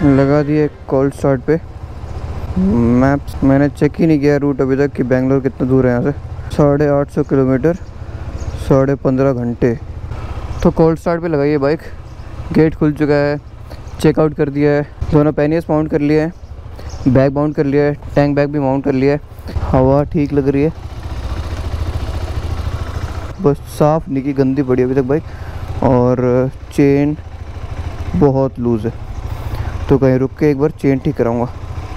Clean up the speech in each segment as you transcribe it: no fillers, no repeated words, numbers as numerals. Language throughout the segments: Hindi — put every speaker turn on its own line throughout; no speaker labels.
लगा दिए कोल्ड स्टार्ट पे। मैप्स मैंने चेक ही नहीं किया रूट अभी तक कि बेंगलोर कितना दूर है यहाँ से। 850 किलोमीटर, 15.5 घंटे। तो कोल्ड स्टार्ट पे लगाइए बाइक। गेट खुल चुका है, चेकआउट कर दिया है, दोनों पैनियर्स माउंट कर लिए हैं, बैग माउंट कर लिया है, टैंक बैग भी माउंट कर लिया है। हवा ठीक लग रही है, बस साफ़ नहीं की गंदी पड़ी अभी तक बाइक, और चेन बहुत लूज़ है तो कहीं रुक के एक बार चेन ठीक कराऊंगा।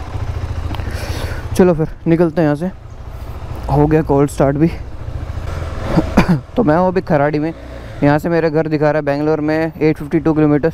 चलो फिर निकलते हैं यहाँ से। हो गया कोल्ड स्टार्ट भी। तो मैं हूँ अभी खराड़ी में। यहाँ से मेरा घर दिखा रहा है बेंगलोर में 852 किलोमीटर्स।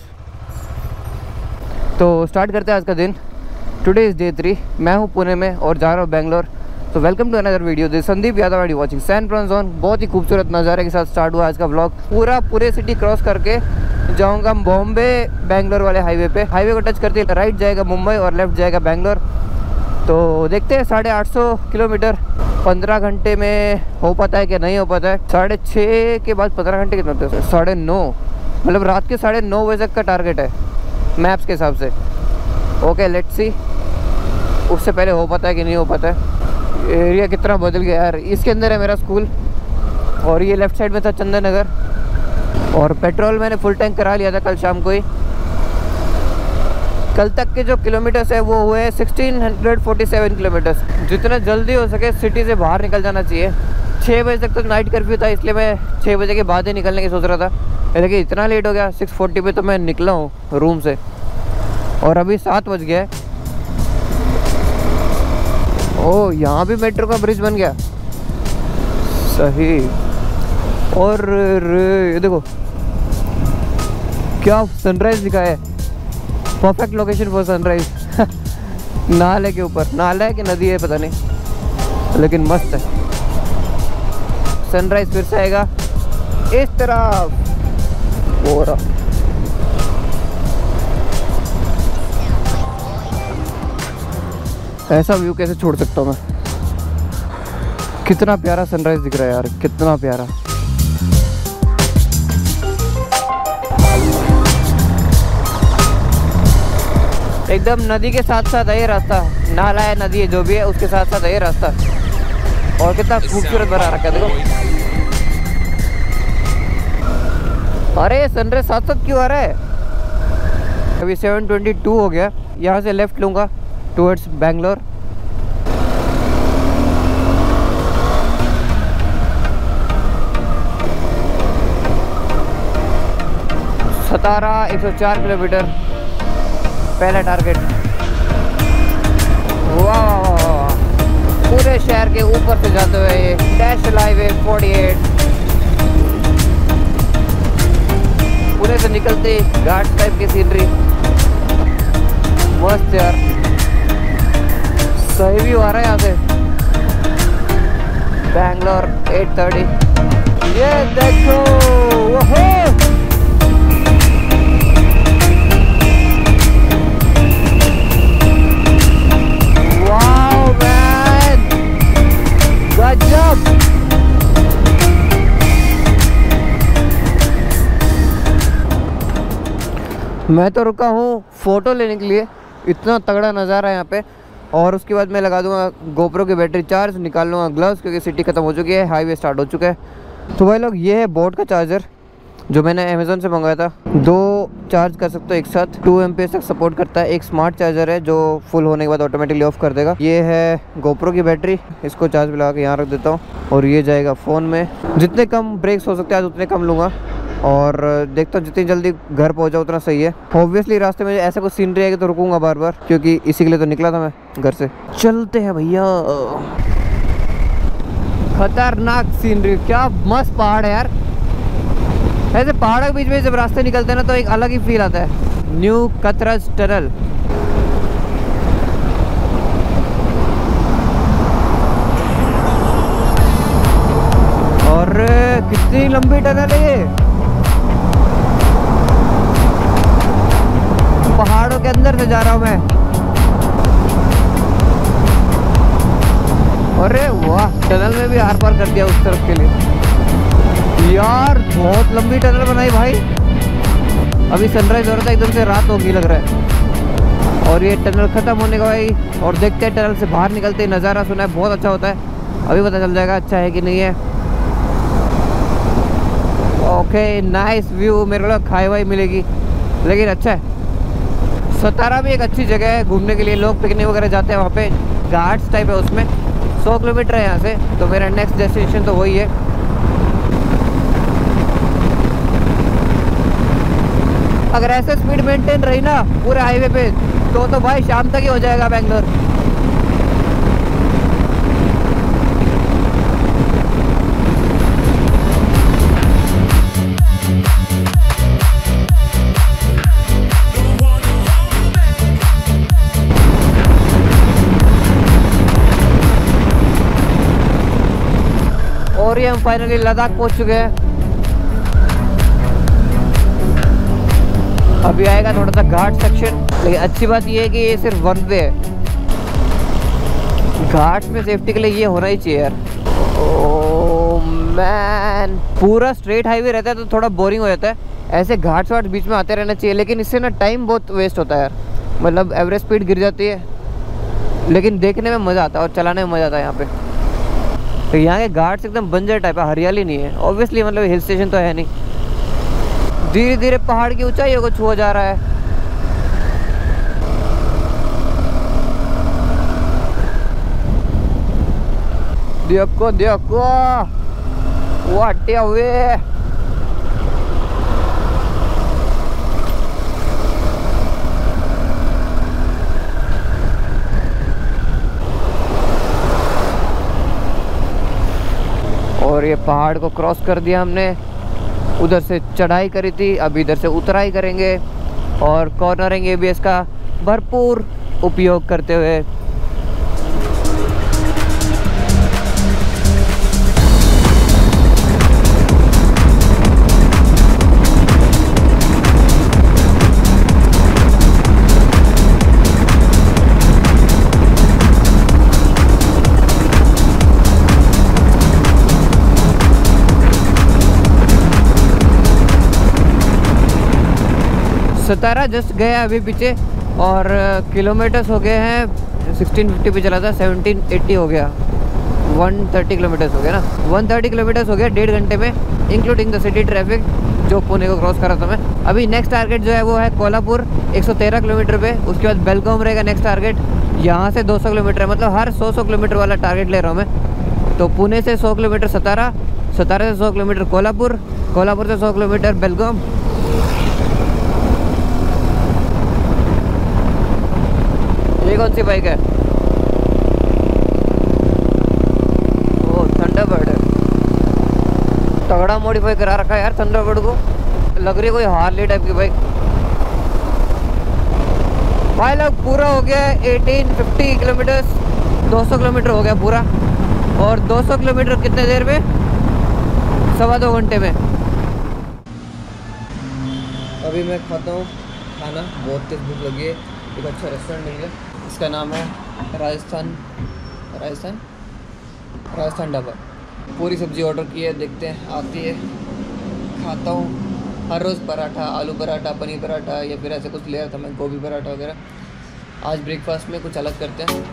तो स्टार्ट करते हैं आज का दिन। Today is day 3। मैं हूँ पुणे में और जा रहा हूँ बेंगलोर। तो welcome to another video. This Sandeep Yadav are watching San Francisco. बहुत ही खूबसूरत नज़ारे के साथ स्टार्ट हुआ आज का व्लॉग। पूरे सिटी क्रॉस करके जाऊँगा बॉम्बे बेंगलोर वाले हाईवे पे। हाईवे को टच करते राइट जाएगा मुंबई और लेफ्ट जाएगा बेंगलोर। तो देखते हैं 850 किलोमीटर 15 घंटे में हो पाता है कि नहीं हो पाता है। 6:30 के बाद 15 घंटे कितना होते हैं? 9:30, मतलब रात के 9:30 बजे तक का टारगेट है मैप्स के हिसाब से। ओके लेट्स सी उससे पहले हो पाता है कि नहीं हो पाता है। एरिया कितना बदल गया यार। इसके अंदर है मेरा स्कूल और ये लेफ़्ट साइड में था चंदन नगर। और पेट्रोल मैंने फुल टैंक करा लिया था कल शाम को ही। कल तक के जो किलोमीटर्स है वो हुए 1647 किलोमीटर्स। जितना जल्दी हो सके सिटी से बाहर निकल जाना चाहिए। 6 बजे तक तो नाइट कर्फ्यू था, इसलिए मैं 6 बजे के बाद ही निकलने की सोच रहा था, लेकिन इतना लेट हो गया। 6:40 पे तो मैं निकला हूँ रूम से और अभी 7 बज गया है। ओह यहाँ भी मेट्रो का ब्रिज बन गया, सही। और ये देखो क्या सनराइज दिखा है। Perfect location for sunrise. नाले के ऊपर, नाला है कि नदी है पता नहीं, लेकिन मस्त है। सनराइज फिर से आएगा इस तरफ। हो रहा ऐसा व्यू कैसे छोड़ सकता हूँ मैं। कितना प्यारा सनराइज दिख रहा है यार, कितना प्यारा। एकदम नदी के साथ साथ है ये रास्ता। नाला है, नदी है, जो भी है उसके साथ साथ है ये रास्ता। और कितना खूबसूरत बना रखा है देखो। अरे सनराइज साथ साथ क्यों आ रहा है? अभी 7:22 हो गया। यहाँ से लेफ्ट लूँगा टुवर्ड्स बेंगलोर। सतारा 104 किलोमीटर पहला टारगेट। वाह, पूरे शहर के ऊपर से जाते हुए ये नेशनल हाईवे 48। पुणे से निकलते घाट टाइप की सीनरी, मस्त यार। सही व्यू आ रहा है यहाँ से बेंगलोर 8:30। ये देखो ओहो, वाओ मैन, गजब। मैं तो रुका हूँ फोटो लेने के लिए, इतना तगड़ा नज़ारा है यहाँ पे। और उसके बाद मैं लगा दूंगा गोप्रो की बैटरी चार्ज, निकाल लूँगा ग्लव्स क्योंकि सिटी ख़त्म हो चुकी है, हाईवे स्टार्ट हो चुका है। तो भाई लोग ये है बोट का चार्जर जो मैंने अमेज़ोन से मंगाया था। 2 चार्ज कर सकते हो एक साथ, 2 एम्पियर तक सपोर्ट करता है। एक स्मार्ट चार्जर है जो फुल होने के बाद ऑटोमेटिकली ऑफ कर देगा। ये है गोप्रो की बैटरी, इसको चार्ज में लगा के यहाँ रख देता हूँ और ये जाएगा फ़ोन में। जितने कम ब्रेक्स हो सकते हैं आज उतने कम लूँगा और देखता हूँ जितनी जल्दी घर पहुँचा उतना सही है। ऑब्वियसली रास्ते में ऐसा कुछ सीनरी आएगी तो रुकूंगा बार बार, क्योंकि इसी के लिए तो निकला था मैं घर से। चलते हैं भैया। खतरनाक सीनरी, क्या मस्त पहाड़ है यार। ऐसे पहाड़ों के बीच में जब रास्ते निकलते हैं ना तो एक अलग ही फील आता है। New Katraj tunnel. और कितनी लंबी टनल है ये, पहाड़ों के अंदर से जा रहा हूँ मैं। अरे वाह, टनल में भी आर पार कर दिया उस तरफ के लिए। यार बहुत लंबी टनल बनाई भाई। अभी सनराइज हो रहा था, एकदम से रात होगी लग रहा है। और ये टनल ख़त्म होने का भाई, और देखते हैं टनल से बाहर निकलते ही नज़ारा सुना है बहुत अच्छा होता है, अभी पता चल जाएगा अच्छा है कि नहीं है। ओके नाइस व्यू, मेरे को खाई वाई मिलेगी लेकिन अच्छा है। सतारा भी एक अच्छी जगह है घूमने के लिए, लोग पिकनिक वगैरह जाते हैं वहाँ पे, घाट्स टाइप है उसमें। 100 किलोमीटर है यहाँ से, तो मेरा नेक्स्ट डेस्टिनेशन तो वही है। अगर ऐसे स्पीड मेंटेन रही ना पूरे हाईवे पे तो भाई शाम तक ही हो जाएगा बेंगलोर। और ये हम फाइनली लद्दाख पहुंच चुके हैं। अभी आएगा थोड़ा सा घाट सेक्शन, लेकिन अच्छी बात ये है कि ये सिर्फ वन वे है। घाट में सेफ्टी के लिए ये होना ही चाहिए यार। ओह मैन, पूरा स्ट्रेट हाईवे रहता है तो थोड़ा बोरिंग हो जाता है, ऐसे घाट वाट बीच में आते रहना चाहिए, लेकिन इससे ना टाइम बहुत वेस्ट होता है यार। मतलब एवरेज स्पीड गिर जाती है, लेकिन देखने में मज़ा आता है और चलाने में मज़ा आता है यहाँ पे। तो यहाँ के घाट्स एकदम बंजर टाइप है, हरियाली नहीं है ऑब्वियसली, मतलब हिल स्टेशन तो है नहीं। धीरे धीरे पहाड़ की ऊंचाइयों को छुआ जा रहा है। देखो देखो व्हाट अ वे। और ये पहाड़ को क्रॉस कर दिया हमने, उधर से चढ़ाई करी थी, अब इधर से उतराई करेंगे और कॉर्नरिंग एबीएस का भरपूर उपयोग करते हुए। सतारा जस्ट गया अभी पीछे, और किलोमीटर्स हो गए हैं 1650 पे चला था, 1780 हो गया, 130 किलोमीटर्स हो गया ना, 130 किलोमीटर्स हो गया 1.5 घंटे में, इंक्लूडिंग द सिटी ट्रैफिक जो पुणे को क्रॉस कर रहा था मैं। अभी नेक्स्ट टारगेट जो है वो है कोल्हापुर 113 किलोमीटर पे, उसके बाद बेलगाम रहेगा नेक्स्ट टारगेट, यहाँ से 200 किलोमीटर है, मतलब हर 100 किलोमीटर वाला टारगेट ले रहा हूँ मैं। तो पुणे से 100 किलोमीटर सतारा, सतारा से 100 किलोमीटर कोल्हापुर, कोल्हापुर से 100 किलोमीटर बेलगाम। ये कौन सी बाइक है? वो थंडरबर्ड है, तगड़ा मॉडिफाई करा रखा है यार थंडरबर्ड को, लग रही है कोई हार्ले टाइप की बाइक। भाई लोग पूरा हो गया 1850 किलोमीटर, 200 किलोमीटर हो गया पूरा, और 200 किलोमीटर कितने देर में? 2.25 घंटे में। अभी मैं खाता हूँ खाना, बहुत तेज भूख लगी है, एक अच्छा रेस्टोरेंट मिल गया, इसका नाम है राजस्थान ढाबा। पूरी सब्जी ऑर्डर की है, देखते हैं आती है, खाता हूँ। हर रोज़ पराठा, आलू पराठा, पनीर पराठा या फिर ऐसे कुछ ले रहा था मैं, गोभी पराठा वगैरह। आज ब्रेकफास्ट में कुछ अलग करते हैं।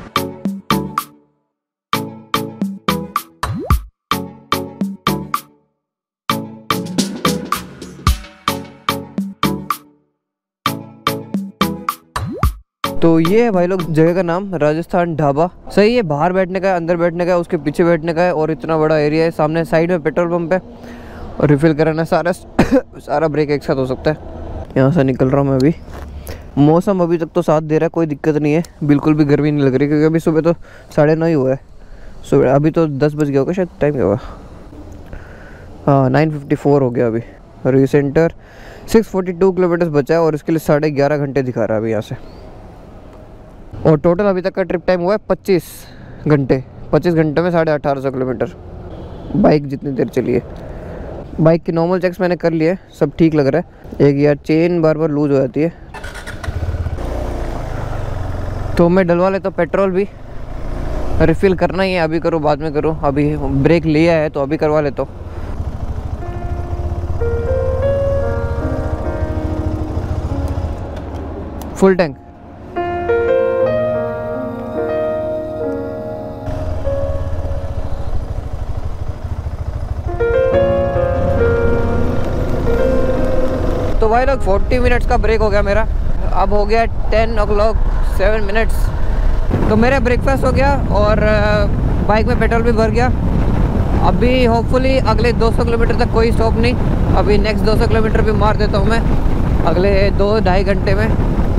तो ये है भाई लोग जगह का नाम, राजस्थान ढाबा। सही है, बाहर बैठने का है, अंदर बैठने का है, उसके पीछे बैठने का है, और इतना बड़ा एरिया है। सामने साइड में पेट्रोल पंप है और रिफ़िल कराना, सारा ब्रेक एक साथ हो सकता है। यहाँ से निकल रहा हूँ मैं अभी। मौसम अभी तक तो साथ दे रहा है, कोई दिक्कत नहीं है, बिल्कुल भी गर्मी नहीं लग रही, क्योंकि अभी सुबह तो 9:30 ही हुआ है सुबह, अभी तो 10 बज गया होगा शायद, टाइम क्या हुआ? हाँ 9:54 हो गया अभी। रीसेंटर 642 किलोमीटर बचा है और इसके लिए 11.5 घंटे दिखा रहा है अभी यहाँ से। और टोटल अभी तक का ट्रिप टाइम हुआ है 25 घंटे। 25 घंटे में 1850 किलोमीटर बाइक जितनी देर चली है। बाइक की नॉर्मल चेक्स मैंने कर लिए, सब ठीक लग रहा है। एक यार चेन बार बार लूज हो जाती है, तो मैं डलवा लेता हूँ पेट्रोल भी, रिफ़िल करना ही है, अभी करूँ बाद में करूँ, अभी ब्रेक लिया है तो अभी करवा लेता हूँ। फुल टैंक भाई लोग 40 मिनट्स का ब्रेक हो गया मेरा। अब हो गया 10 o'clock 7 मिनट्स। तो मेरा ब्रेकफास्ट हो गया और बाइक में पेट्रोल भी भर गया। अभी होपफुली अगले 200 किलोमीटर तक कोई स्टॉप नहीं। अभी नेक्स्ट 200 किलोमीटर भी मार देता हूँ मैं अगले 2-2.5 घंटे में।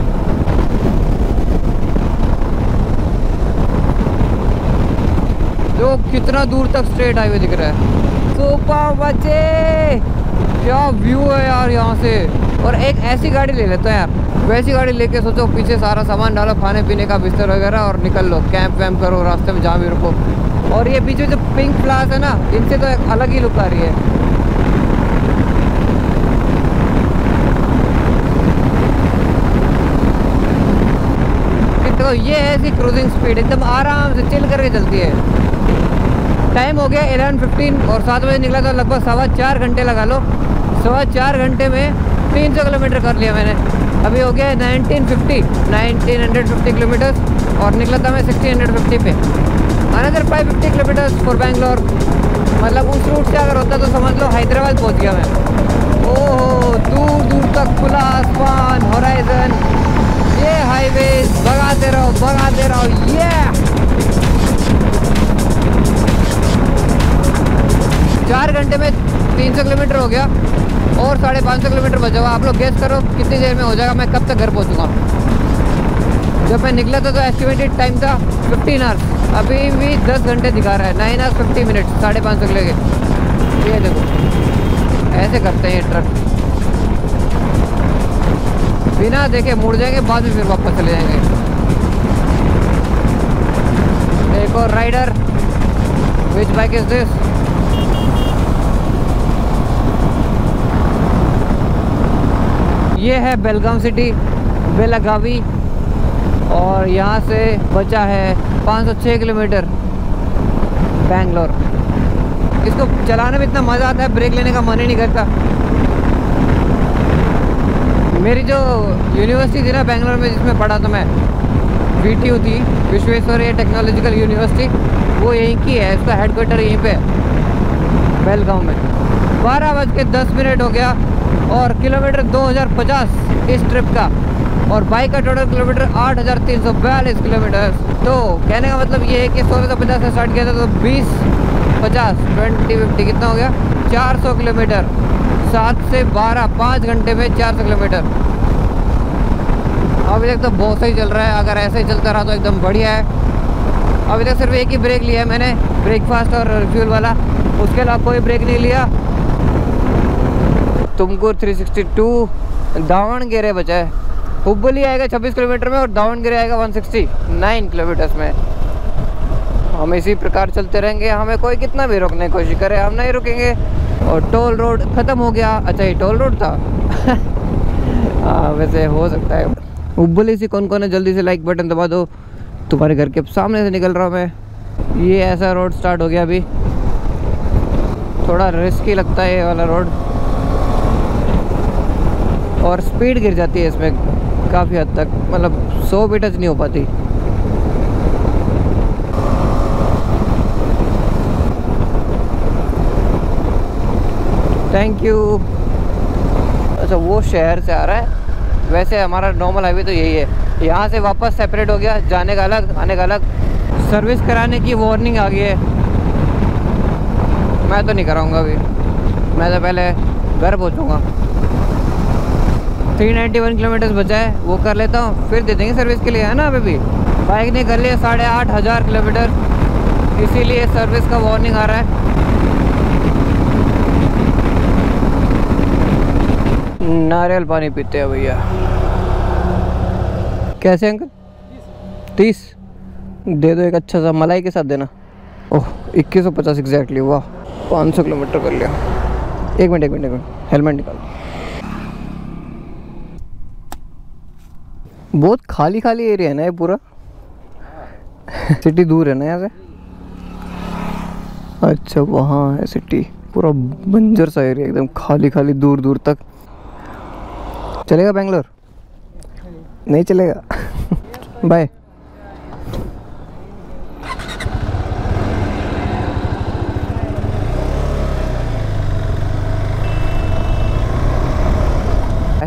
जो कितना दूर तक स्ट्रेट हाईवे दिख रहा है। सुपर बच्चे, क्या व्यू है यार यहाँ से। और एक ऐसी गाड़ी ले लेते हैं यार, वैसी गाड़ी लेके सोचो पीछे सारा सामान डालो, खाने पीने का बिस्तर वगैरह, और निकल लो, कैंप वैम्प करो रास्ते में जहाँ भी रुको। और ये पीछे जो पिंक फ्लावर्स है ना, इनसे तो एक अलग ही लुक आ रही है। तो ये है इसकी क्रूजिंग स्पीड, एकदम आराम से चिल करके चलती है। टाइम हो गया 11:15 और 7 बजे निकला तो लगभग 4.25 घंटे लगा लो। 4.25 घंटे में 300 किलोमीटर कर लिया मैंने। अभी हो गया 1950 किलोमीटर्स और निकला था मैं 1650 पे। Another 550 kilometres for Bangalore. मतलब उस रूट से अगर होता तो समझ लो हैदराबाद पहुंच गया मैं। ओह, दूर दूर तक खुला आसमान, होराइजन, ये हाईवे, भगाते रहो भगाते रहो। ये 4 घंटे में 300 किलोमीटर हो गया और 550 किलोमीटर बचा हुआ। आप लोग गेस करो कितनी देर में हो जाएगा, मैं कब तक घर पहुंचूंगा। जब मैं निकला था तो एस्टिमेटेड टाइम था 15 आवर्स, अभी भी 10 घंटे दिखा रहा है। 9 hours 50 minutes, 550 किलो के। ये देखो ऐसे करते हैं ये ट्रक, बिना देखे मुड़ जाएंगे, बाद में फिर वापस चले जाएंगे। एक और rider, which bike is this? ये है बेलगाम सिटी, बेलागावी, और यहाँ से बचा है 506 किलोमीटर बैंगलोर। इसको चलाने में इतना मज़ा आता है, ब्रेक लेने का मन ही नहीं करता। मेरी जो यूनिवर्सिटी थी ना बैंगलोर में, जिसमें पढ़ा था मैं, VTU थी, विश्वेश्वरैया टेक्नोलॉजिकल यूनिवर्सिटी, वो यहीं की है। इसका हेडक्वार्टर यहीं पे है बेलगाम में। 12:10 हो गया और किलोमीटर 2050 इस ट्रिप का, और बाइक का टोटल किलोमीटर 8342 किलोमीटर। तो कहने का मतलब ये है कि 1650 से स्टार्ट किया था तो 20-50 20-50 कितना हो गया? 400 किलोमीटर। 7 से 12 5 घंटे में 400 किलोमीटर। अभी तक तो बहुत सही चल रहा है, अगर ऐसे ही चलता रहा तो एकदम बढ़िया है। अभी तक सिर्फ एक ही ब्रेक लिया है मैंने, ब्रेकफास्ट और फ्यूल वाला, उसके अलावा कोई ब्रेक नहीं लिया। तुमकुर 362, दावणगेरे बचा है। हुब्बली आएगा 26 किलोमीटर में और दावणगेरे आएगा 169 किलोमीटर्स में। हम इसी प्रकार चलते रहेंगे, हमें कोई कितना भी रोकने की कोशिश करे हम नहीं रुकेंगे। और टोल रोड ख़त्म हो गया। अच्छा ये टोल रोड था। हाँ वैसे हो सकता है। हुब्बली से कौन कौन है जल्दी से लाइक बटन दबा दो। तुम्हारे घर के सामने से निकल रहा हूँ मैं। ये ऐसा रोड स्टार्ट हो गया, अभी थोड़ा रिस्की लगता है ये वाला रोड, और स्पीड गिर जाती है इसमें काफ़ी हद तक, मतलब 100 भी टच नहीं हो पाती। Thank you. अच्छा वो शहर से आ रहा है, वैसे हमारा नॉर्मल हाईवे तो यही है। यहाँ से वापस सेपरेट हो गया, जाने का अलग आने का अलग। सर्विस कराने की वार्निंग आ गई है। मैं तो नहीं कराऊंगा अभी, मैं तो पहले घर पहुँचूँगा। 391 किलोमीटर बचा है, वो कर लेता हूँ, फिर दे देंगे सर्विस के लिए, है ना। अभी भी बाइक ने कर लिया 8,500 किलोमीटर, इसीलिए सर्विस का वार्निंग आ रहा है। नारियल पानी पीते हैं भैया। कैसे अंकल? 30 दे दो, एक अच्छा सा मलाई के साथ देना। Oh 2150 exactly. वाह 500 किलोमीटर कर लिया। एक मिनट हेलमेट निकाल। बहुत खाली खाली एरिया है ना ये पूरा। सिटी दूर है ना यहाँ से? अच्छा वहाँ है सिटी, पूरा बंजर सा एरिया, एकदम खाली खाली दूर दूर तक। चलेगा बेंगलोर? नहीं चलेगा। बाय।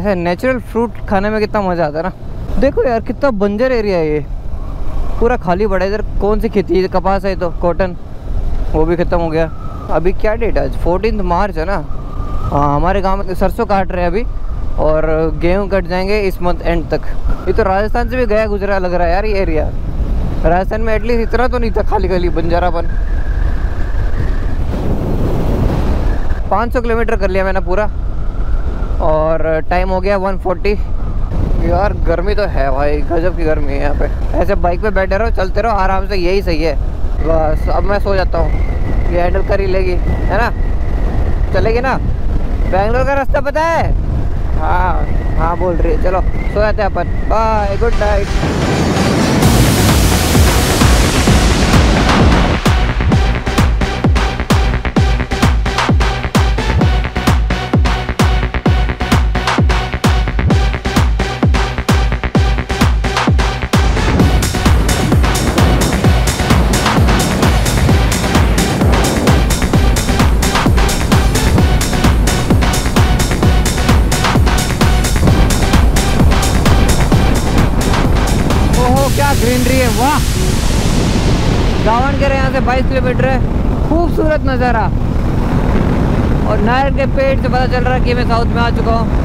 ऐसा नेचुरल फ्रूट खाने में कितना मज़ा आता है ना। देखो यार कितना बंजर एरिया है ये, पूरा खाली पड़ा है। इधर कौन सी खेती है? कपास है तो कॉटन, वो भी ख़त्म हो गया। अभी क्या डेट है आज? 14 मार्च है ना। हाँ, हमारे गांव में सरसों काट रहे हैं अभी और गेहूं कट जाएंगे इस मंथ एंड तक। ये तो राजस्थान से भी गया गुजरा लग रहा है यार ये एरिया। राजस्थान में एटलीस्ट इतना तो नहीं था खाली खाली बंजारापन। 500 किलोमीटर कर लिया मैंने पूरा और टाइम हो गया 140। यार गर्मी तो है भाई, गजब की गर्मी है यहाँ पे। ऐसे बाइक पे बैठे रहो, चलते रहो आराम से, यही सही है। बस अब मैं सो जाता हूँ, ये हैंडल कर ही लेगी है ना, चलेगी ना। बेंगलोर का रास्ता पता है? हाँ हाँ बोल रही है। चलो सो जाते हैं अपन, बाय, गुड नाइट। ग्रीनरी है, वाह। दावणगेरे यहाँ से 22 किलोमीटर है। खूबसूरत नज़ारा और नारियल के पेड़ से पता चल रहा है कि मैं साउथ में आ चुका हूँ।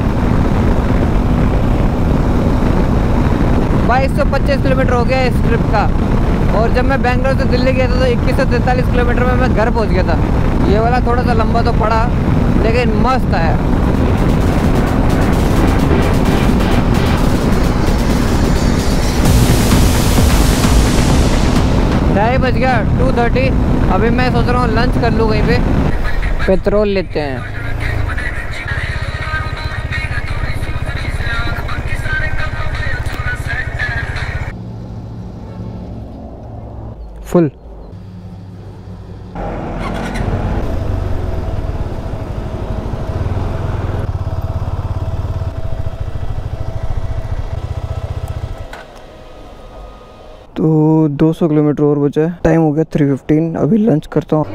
2225 किलोमीटर हो गया इस ट्रिप का। और जब मैं बेंगलोर से दिल्ली गया था तो 2143 किलोमीटर में मैं घर पहुँच गया था। ये वाला थोड़ा सा लंबा तो पड़ा लेकिन मस्त आया। ढाई बज गया, 2:30। अभी मैं सोच रहा हूँ लंच कर लूँ कहीं पे। पेट्रोल लेते हैं। फुल। तो 200 किलोमीटर और बचा है। टाइम हो गया 3:15। अभी लंच करता हूँ।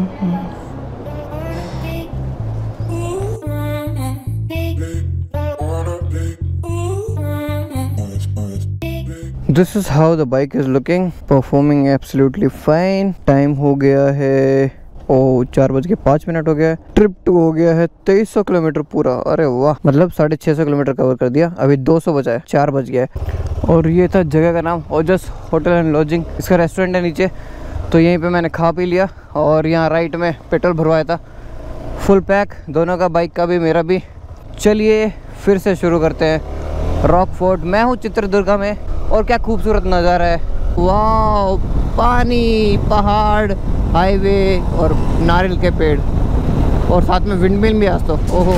This is how the bike is looking, performing absolutely fine. Time हो गया है 4:05 हो गया है। ट्रिप 2 हो गया है 2300 किलोमीटर पूरा। अरे वाह, मतलब 650 किलोमीटर कवर कर दिया। अभी 200 बचा है, 4 बज गया है। और ये था जगह का नाम ओजस होटल एंड लॉजिंग। इसका रेस्टोरेंट है नीचे, तो यहीं पे मैंने खा पी लिया और यहाँ राइट में पेट्रोल भरवाया था। फुल पैक दोनों का, बाइक का भी मेरा भी। चलिए फिर से शुरू करते हैं। रॉक फोर्ट, मैं हूँ चित्रदुर्गा में और क्या खूबसूरत नज़ारा है। वाह, पानी, पहाड़, हाईवे और नारियल के पेड़ और साथ में विंडमिल भी आज तो। ओहो,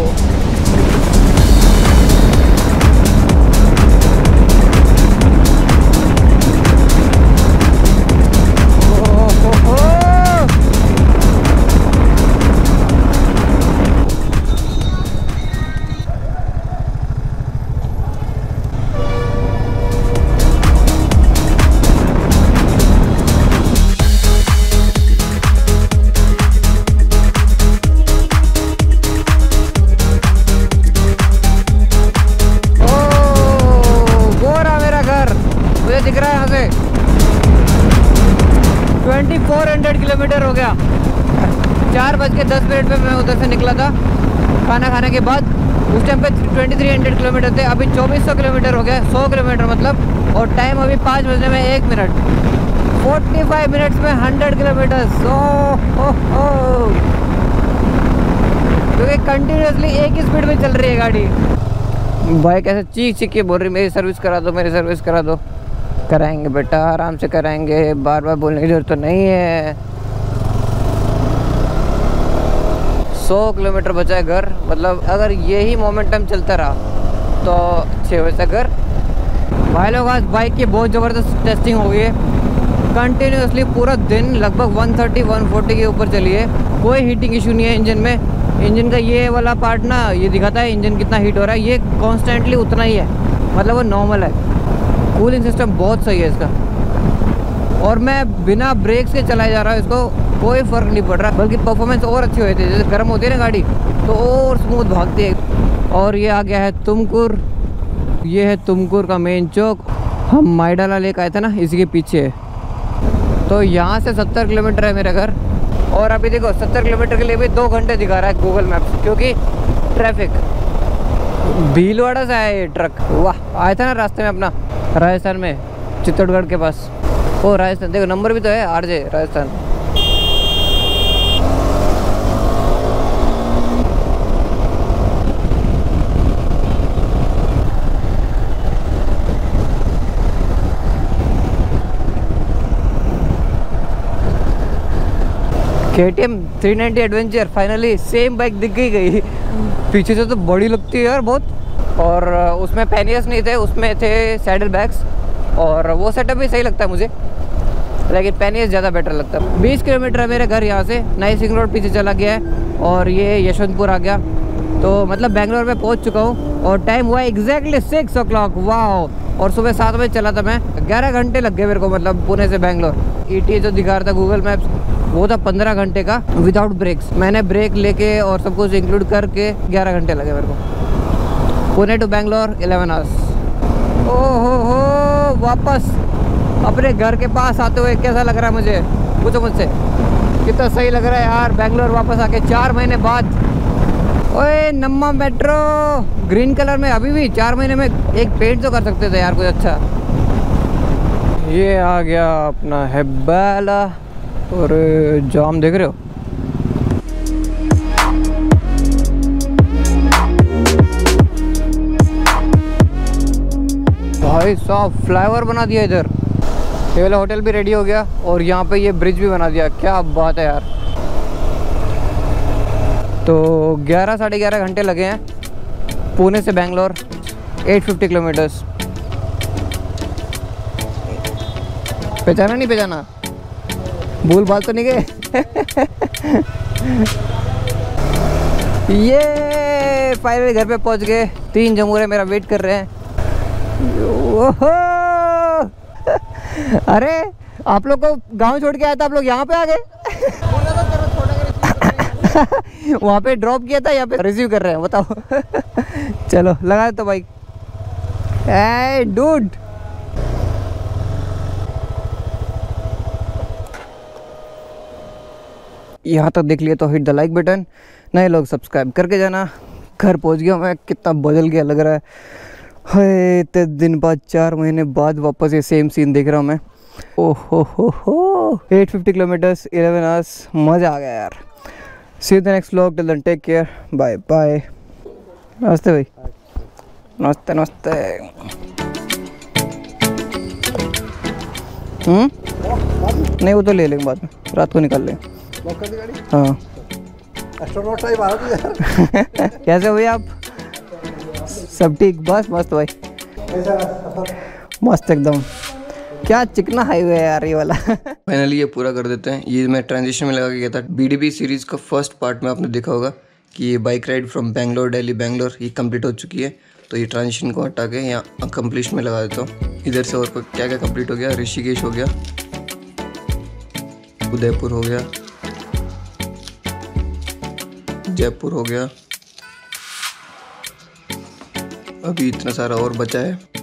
दिख रहा है यहाँ से 2400 किलोमीटर हो गया। 4:10 पे मैं उधर से निकला था खाना खाने के बाद। उस टाइम पे 2300 किलोमीटर थे। अभी 2400 किलोमीटर हो गया, 100 किलोमीटर मतलब। और टाइम अभी 5 बजने में 1 मिनट। 45 मिनट्स में 100 किलोमीटर। क्योंकि कंटिन्यूसली एक ही स्पीड में चल रही है गाड़ी। बाइक ऐसे चीख चीख के बोल रही मेरी सर्विस करा दो, मेरी सर्विस करा दो। कराएंगे बेटा, आराम से कराएंगे, बार बार बोलने की जरूरत तो नहीं है। 100 किलोमीटर बचा है घर। मतलब अगर यही मोमेंटम चलता रहा तो 6 बजे तक घर। भाई लोग आज बाइक की बहुत ज़बरदस्त टेस्टिंग हो गई है। कंटिन्यूसली पूरा दिन लगभग 130-140 के ऊपर चली है। कोई हीटिंग इशू नहीं है इंजन में। इंजन का ये वाला पार्ट ना, ये दिखाता है इंजन कितना हीट हो रहा है। ये कॉन्स्टेंटली उतना ही है, मतलब वो नॉर्मल है। कूलिंग सिस्टम बहुत सही है इसका। और मैं बिना ब्रेक्स के चलाया जा रहा हूँ, इसको कोई फ़र्क नहीं पड़ रहा, बल्कि परफॉर्मेंस और अच्छी होती है। जैसे गर्म होती है ना गाड़ी तो और स्मूथ भागती है। और ये आ गया है तुमकुर, ये है तुमकुर का मेन चौक। हम माइडाला लेक आए थे ना, इसी के पीछे है। तो यहाँ से 70 किलोमीटर है मेरा घर। और अभी देखो 70 किलोमीटर के लिए भी 2 घंटे दिखा रहा है गूगल मैप्स, क्योंकि ट्रैफिक। भीलवाड़ा से आया ये ट्रक। वाह, आया था ना रास्ते में अपना राजस्थान में, चित्तौड़गढ़ के पास। ओ राजस्थान, देखो नंबर भी तो है, RJ Rajasthan. KTM 390 adventure finally same bike दिख गई। पीछे से तो बड़ी लगती है यार बहुत। और उसमें पैनियर्स नहीं थे, उसमें थे सैडल बैग्स, और वो सेटअप भी सही लगता है मुझे, लेकिन पैनियर्स ज़्यादा बेटर लगता है। 20 किलोमीटर है मेरे घर यहाँ से। नई सिंह रोड पीछे चला गया है और ये यशवंतपुर आ गया। तो मतलब बेंगलोर में पहुँच चुका हूँ और टाइम हुआ एग्जैक्टली 6 o'clock। वाह, और सुबह 7 बजे चला था मैं। 11 घंटे लग गए मेरे को, मतलब पुणे से बेंगलोर। ETA जो दिखा रहा था गूगल मैप्स वो था 15 घंटे का विदाउट ब्रेक्स। मैंने ब्रेक लेके और सब कुछ इंक्लूड करके 11 घंटे लगे मेरे को। Pune to Bangalore 11 hours. ओहो, वापस अपने घर के पास आते हुए कैसा लग रहा है मुझे, पूछो मुझसे। कितना सही लग रहा है यार, बेंगलोर वापस आके 4 महीने बाद। ओए नम्मा मेट्रो ग्रीन कलर में, अभी भी 4 महीने में एक पेंट तो कर सकते थे यार कुछ अच्छा। ये आ गया अपना हेब्बाला, और जाम देख रहे हो। भाई साहब फ्लाईओवर बना दिया इधर। ये वाला होटल भी रेडी हो गया और यहाँ पे ये ब्रिज भी बना दिया। क्या बात है यार। तो 11 साढ़े 11 घंटे लगे हैं पुणे से बेंगलोर, 850 किलोमीटर्स। पहचाना नहीं पहचाना, भूल भाल तो नहीं गए। ये फाइनली घर पे पहुंच गए। 3 जमूरे मेरा वेट कर रहे हैं। ओहो अरे आप लोग को गांव छोड़ के आया था, आप लोग यहाँ पे आ गए। वहाँ पे ड्रॉप किया था, यहाँ पे रिसीव कर रहे हैं, बताओ। चलो लगा तो बाइक। ए डूड, यहाँ तक देख लिया तो हिट द लाइक बटन। नए लोग सब्सक्राइब करके जाना। घर पहुँच गया मैं, कितना बदल गया लग रहा है। हाय, इतने दिन बाद 4 महीने बाद वापस ये सेम सीन देख रहा हूँ मैं। ओहो हो 850 किलोमीटर्स 11 आवर्स, मज़ा आ गया यार। See you the next vlog, till then take care, bye bye. नमस्ते भाई, नमस्ते नमस्ते। नहीं वो तो ले लेंगे बाद में, रात को निकाल लेंगे। हाँ कैसे हुए आप? सब ठीक, बस मस्त भाई, मस्त एकदम। क्या चिकना हाईवे है यार ये वाला। फाइनली ये पूरा कर देते हैं। ये मैं ट्रांजिशन में लगा के गया था। BDB सीरीज़ का फर्स्ट पार्ट में आपने देखा होगा कि ये bike ride from Bangalore Delhi Bangalore ये कंप्लीट हो चुकी है। तो ये ट्रांजिशन को हटा के यहाँ कंप्लीशन में लगा देता हूँ। इधर से और क्या क्या कंप्लीट हो गया, ऋषिकेश हो गया, उदयपुर हो गया, जयपुर हो गया, अभी इतना सारा और बचा है।